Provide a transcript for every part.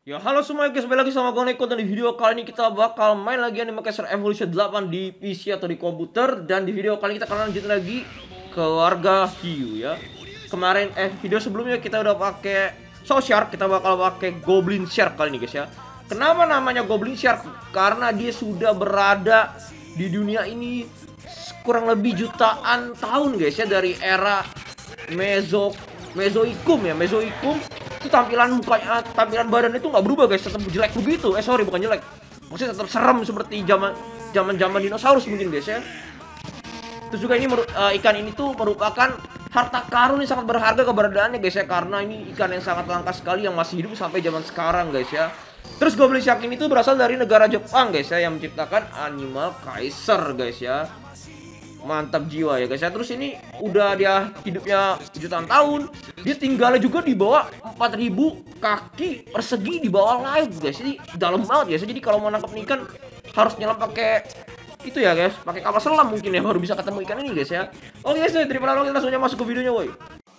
Ya halo semua guys, kembali lagi sama gue Neko. Dan di video kali ini kita bakal main lagi Animal Crossing Evolution 8 di PC atau di komputer. Dan di video kali ini kita akan lanjut lagi ke warga hiu ya. Kemarin video sebelumnya kita udah pakai Soul Shark, kita bakal pakai Goblin Shark kali ini guys ya. Kenapa namanya Goblin Shark? Karena dia sudah berada di dunia ini kurang lebih jutaan tahun guys ya, dari era Mesoikum ya, Mesoikum. Itu tampilan mukanya, tampilan badan itu nggak berubah guys, tetap jelek begitu. Sorry, bukan jelek, maksudnya tetap serem seperti zaman dinosaurus mungkin guys ya. Terus juga ini ikan ini tuh merupakan harta karun yang sangat berharga keberadaannya guys ya, karena ini ikan yang sangat langka sekali yang masih hidup sampai zaman sekarang guys ya. Terus Goblin Shark ini tuh berasal dari negara Jepang guys ya, yang menciptakan Animal Kaiser guys ya. Mantap jiwa ya guys ya. Terus ini udah dia hidupnya jutaan tahun. Dia tinggalnya juga di bawah 4000 kaki persegi di bawah laut guys. Jadi dalam banget ya. Jadi kalau mau nangkep ikan harus nyelam pakai itu ya guys, pakai kapal selam mungkin ya, baru bisa ketemu ikan ini guys ya. Oke guys, daripada lama kita langsung aja masuk ke videonya woi.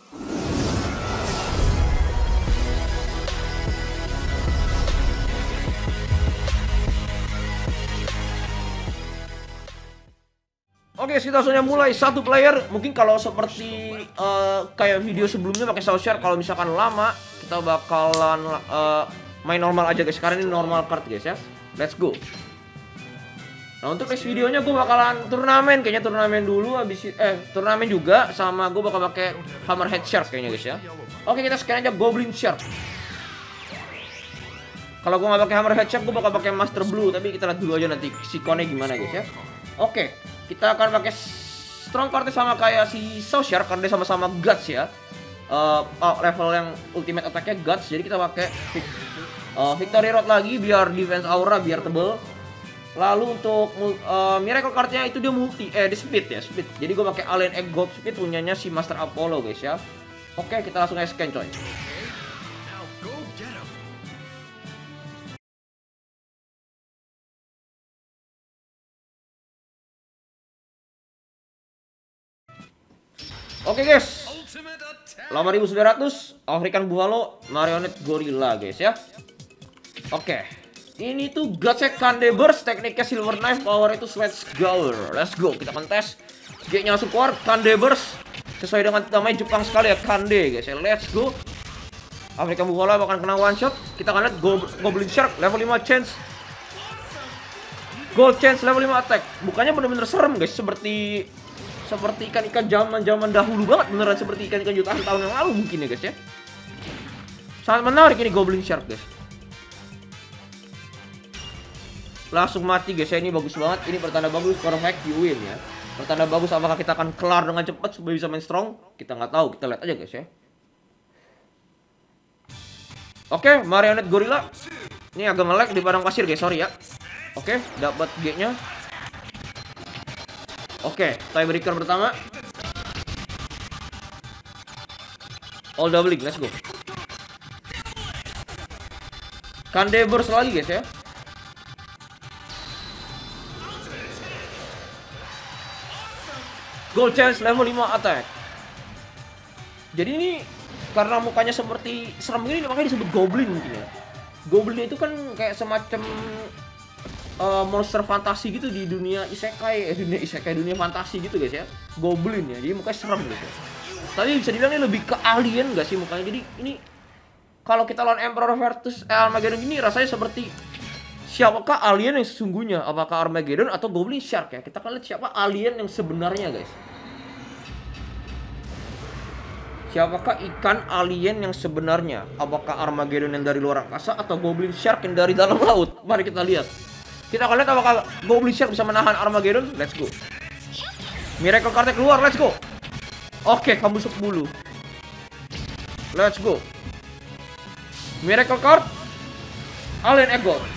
Oke, kita langsung mulai. Satu player. Mungkin kalau seperti kayak video sebelumnya pakai Soul Shark, kalau misalkan lama kita bakalan main normal aja guys. Sekarang ini normal card guys ya. Let's go. Nah, untuk next videonya gue bakalan turnamen, kayaknya turnamen dulu, habis turnamen juga, sama gue bakal pakai Hammerhead Shark kayaknya guys ya. Oke, kita scan aja Goblin Shark. Kalau gue nggak pakai Hammerhead Shark, gue bakal pakai Master Blue, tapi kita lihat dulu aja nanti sikonnya gimana guys ya. Oke, kita akan pakai strong card sama kayak si Soul Shark karena dia sama-sama Guts ya. Level yang ultimate attack-nya Guts, jadi kita pakai Victory Rod lagi biar defense aura biar tebel. Lalu untuk miracle card-nya itu dia multi di speed ya, speed. Jadi gue pakai Alien Egg Gold Speed punyanya si Master Apollo guys ya. Oke, kita langsung aja scan coy. Oke guys, 8900 African Buffalo Marionette Gorilla guys ya. Oke, ini tuh Guts-nya Kande Burst, tekniknya Silver Knife, power itu Sledge Gower. Let's go, kita akan tes. G-nya langsung keluar, Kande Burst sesuai dengan namanya Jepang sekali ya, Kande guys ya. Let's go. African Buffalo akan kena one shot. Kita akan lihat Goblin Shark level 5 chance, Gold chance level 5 attack. Bukannya bener-bener serem guys, seperti ikan-ikan zaman dahulu banget, beneran seperti ikan-ikan jutaan tahun yang lalu mungkin ya guys ya. Sangat menarik ini Goblin Shark guys. Langsung mati guys ya, ini bagus banget. Ini pertanda bagus, perfect you win ya. Pertanda bagus, apakah kita akan kelar dengan cepat supaya bisa main strong? Kita nggak tahu, kita lihat aja guys ya. Oke, Marionette Gorilla. Ini agak nge-lag di padang pasir guys, sorry ya. Oke, dapat G-nya. Oke, tiebreaker pertama. All doubling, let's go. Kande Burst lagi guys ya. Gold chance level 5 attack. Jadi ini karena mukanya seperti serem ini makanya disebut Goblin mungkin ya. Goblin itu kan kayak semacam monster fantasi gitu di dunia isekai, dunia fantasi gitu guys ya. Goblin ya, jadi mukanya serem gitu. Tapi bisa dibilang ini lebih ke alien gak sih mukanya. Jadi ini kalau kita lawan Emperor versus Armageddon ini rasanya seperti siapakah alien yang sesungguhnya? Apakah Armageddon atau Goblin Shark ya? Kita akan lihat siapa alien yang sebenarnya guys. Siapakah ikan alien yang sebenarnya? Apakah Armageddon yang dari luar angkasa atau Goblin Shark yang dari dalam laut? Mari kita lihat. Kita akan lihat apakah Goblin Shark bisa menahan Armageddon. Let's go. Miracle card keluar, let's go. Oke, kamu 10. Let's go. Miracle card Alien Egg Gold.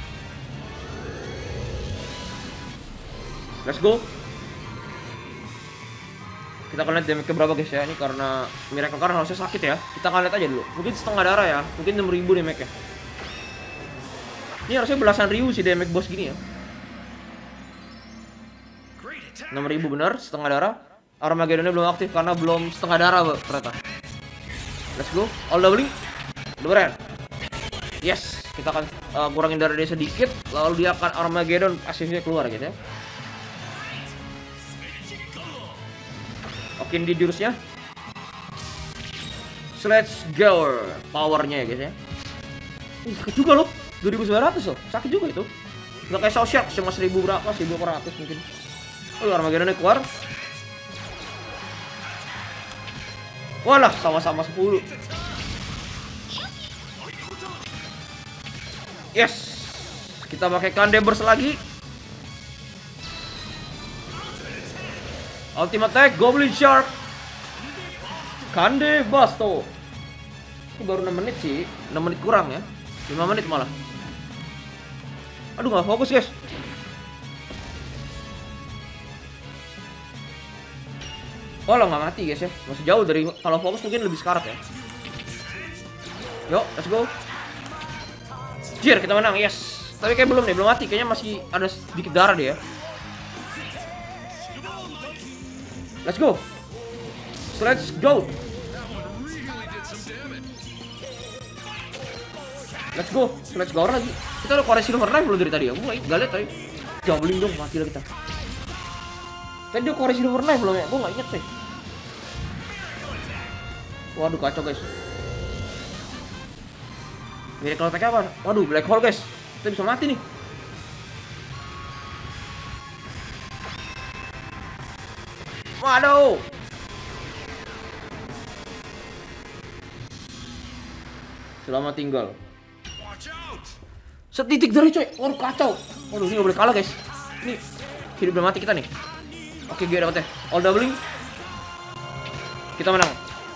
Let's go. Kita akan lihat damage berapa guys ya. Ini karena Miracle card harusnya sakit ya. Kita akan lihat aja dulu. Mungkin setengah darah ya. Mungkin 6000 damage-nya. Ini harusnya belasan ribu sih damage boss gini ya. 6000 bener, setengah darah. Armageddonnya belum aktif karena belum setengah darah ternyata. Let's go, all doubling. Lumayan. Yes, kita akan kurangin darah dia sedikit, lalu dia akan Armageddon pasifnya keluar gitu ya. Oke, di jurusnya Sledge Gower powernya ya guys ya. Sakit juga loh, 2900 loh, sakit juga itu. Nggak kayak South Shark cuma 1000 berapa, 1400 mungkin. Oh, Armageddonnya keluar. Walah, sama-sama 10. Yes, kita pakai Kande Burst lagi. Ultimate attack Goblin Shark. Kande Basto. Ini baru 6 menit sih, 6 menit kurang ya. 5 menit malah. Aduh, nggak fokus guys. Oh lo nggak mati guys ya, masih jauh dari kalau fokus mungkin lebih sekarat ya. Yuk, let's go. Jir, kita menang, yes. Tapi kayak belum nih, belum mati, kayaknya masih ada sedikit darah dia. Let's go. Let's go. Let's go. Let's go lagi. Kita udah keluar Silver Knife belum dari tadi ya? Gue gak liat tadi. Jambling dong, mati lah kita. Tadi dia keluar Silver Knife belum ya? Gue gak inget sih. Waduh, kacau guys. Miracle attack apa? Waduh, Black Hole guys. Kita bisa mati nih. Waduh. Selamat tinggal. Setitik dari coy. Waduh, kacau. Waduh, ini gak boleh kalah guys. Ini hidup dan mati kita nih. Oke, gue dapet ya. All doubling. Kita menang.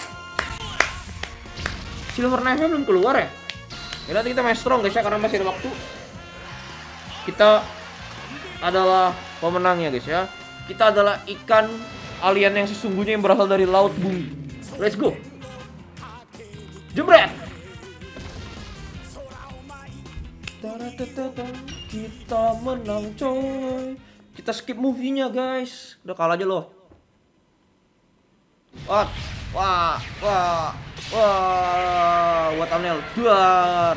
Silver Knife-nya belum keluar ya. Ya nanti kita main strong guys ya, karena masih ada waktu. Kita adalah pemenangnya guys ya. Kita adalah ikan alien yang sesungguhnya yang berasal dari laut bumi. Let's go. Jebret. Kita menang coy. Kita skip movie-nya guys. Udah kalah aja loh. Wah, wah, wah, wah, what thumbnail, duar.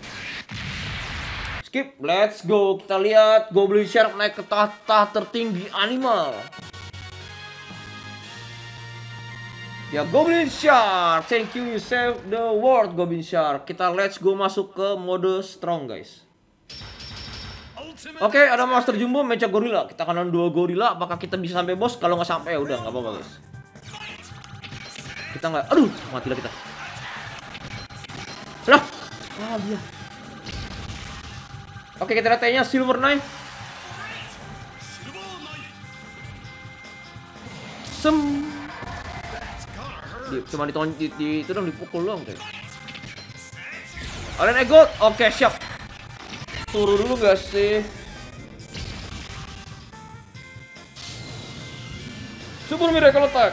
Skip, let's go. Kita lihat Goblin Shark naik ke tahta tertinggi animal. Ya Goblin Shark, thank you save the world Goblin Shark. Kita let's go masuk ke mode strong guys. Oke, ada Master Jumbo, Mecha Gorilla. Kita kanan 2 gorilla, apakah kita bisa sampai bos? Kalau nggak sampai ya udah nggak apa-apa guys. Kita nggak, aduh, matilah kita. Lah, dia. Oke, kita lihat T-nya Silver Knife. Cuma itu dong, dipukul dong kayak. Alien Ego, oke siap. Turun dulu gak sih? Super Miracle Attack.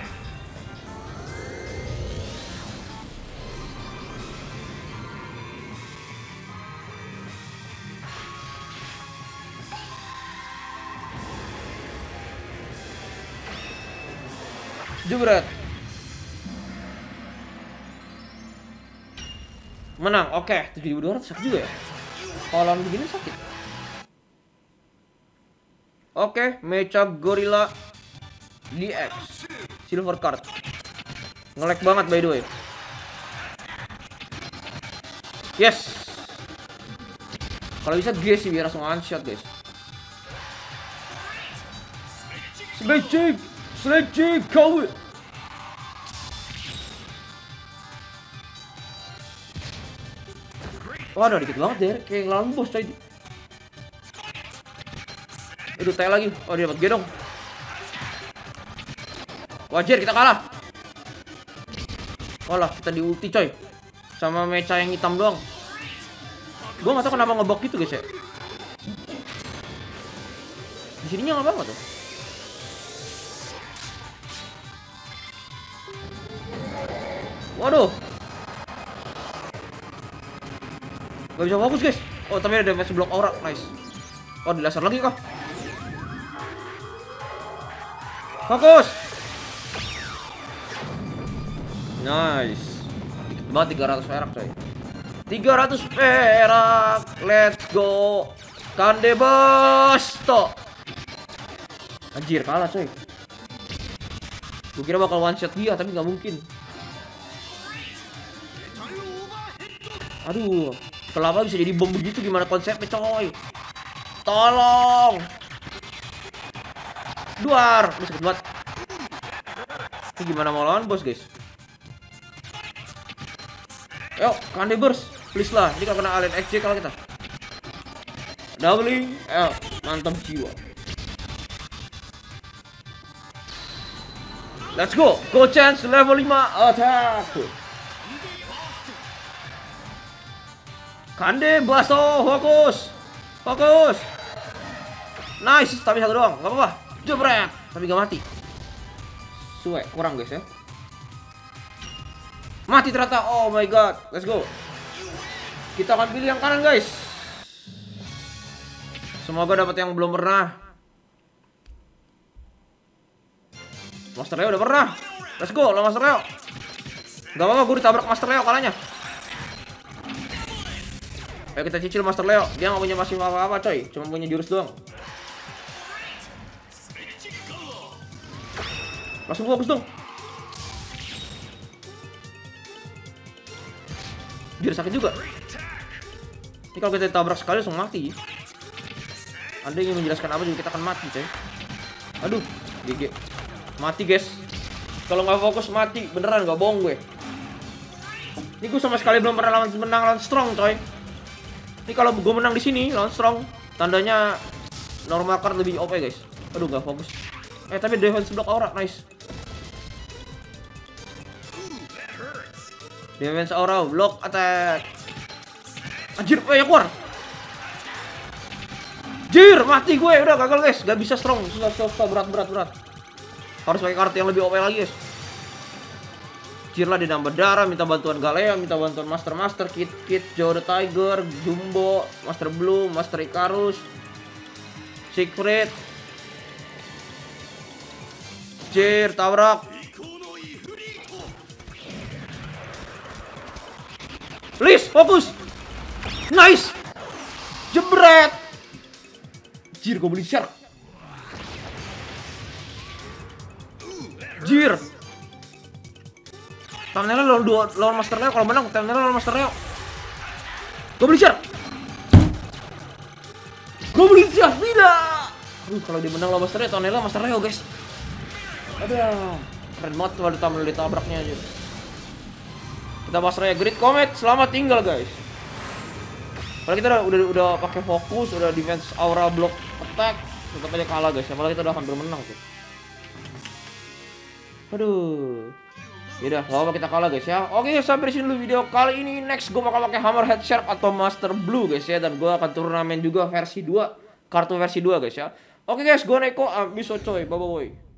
Jebret. Menang, oke. 7.200 sakit juga ya. Kalau lawan begini sakit. Oke, Mecha Gorilla DX Silver Card. Nge-lag banget by the way. Yes. Kalau bisa G sih biar langsung one shot guys. Sledge Gower. Waduh, dikit banget deh, kayak ngelawan bos tadi. Aduh, tanya lagi. Oh, dia dapat G dong. Wajar kita kalah. Walah, kita di ulti coy. Sama mecha yang hitam doang. Gua nggak tahu kenapa ngebok gitu guys ya. Di sininya nggak banget tuh. Waduh. Gak bisa fokus guys. Oh, tapi ada damage block aura, nice. Oh, di laser lagi kah? Fokus. Nice. Dikit banget 300 perak coy. 300 perak. Let's go. Kande Basto. Anjir, kalah coy. Gue kira bakal one shot dia, tapi nggak mungkin. Aduh, kelapa bisa jadi bom begitu, gimana konsepnya coy? Tolong. Duar, ini sakit banget. Ini gimana mau lawan bos guys? Ayo, Kande burst, please lah. Ini kalau kena Alien XJ kalau kita. Doubling, mantap jiwa. Let's go, go chance level 5 attack. Kande Basto, fokus. Nice, tapi satu doang, nggak apa-apa. Jebret, tapi nggak mati. Suwe, kurang guys ya. Mati ternyata, oh my god, let's go. Kita akan pilih yang kanan guys. Semoga dapat yang belum pernah. Master Leo udah pernah. Let's go, lo Master Leo. Gak apa-apa, gue ditabrak Master Leo kalahnya. Ayo kita cicil Master Leo. Dia gak punya pasif apa-apa coy, cuma punya jurus doang. Langsung fokus dong. Biar sakit juga. Ini kalau kita ditabrak sekali langsung mati. Anda ingin menjelaskan apa juga kita akan mati coy. Aduh, GG. Mati guys. Kalau nggak fokus mati, beneran nggak bohong gue. Ini gue sama sekali belum pernah menang lawan strong coy. Ini kalau gue menang di sini lawan strong, tandanya normal card lebih OP guys. Aduh nggak fokus. Tapi defense block aura nice. Defense aura block attack. Anjir, ya keluar. Jir, mati gue udah gagal guys. Gak bisa strong, susah berat. Harus pakai kartu yang lebih OP lagi guys. Cirla dinambah darah, minta bantuan Galea, minta bantuan Master, Kit, Joe the Tiger, Jumbo, Master Blue, Master Icarus, Siegfried, Cir, tabrak. Please, fokus. Nice. Jebret. Jir, gue beli shark. Jir. Thumbnailnya lawan Master Leo. Kalau menang thumbnailnya lawan Master Leo. Gue beli share. Tidak. Kalau dia menang lawan Master Leo, thumbnailnya Master Leo guys. Aduh, keren banget tuh ada thumbnail ditabraknya aja. Kita Master Leo Great Comet. Selamat tinggal guys. Kalau kita udah pakai fokus, udah defense aura block attack, tetap aja kalah guys. Malah kita udah hampir menang tuh. Aduh. Yaudah, gak apa kita kalah guys ya. Oke, sampai di sini dulu video kali ini. Next gue bakal pakai Hammerhead Shark atau Master Blue guys ya. Dan gue akan turnamen juga versi 2. Kartu versi 2 guys ya. Oke guys, gue Neko, Abiso coy. Bye bye.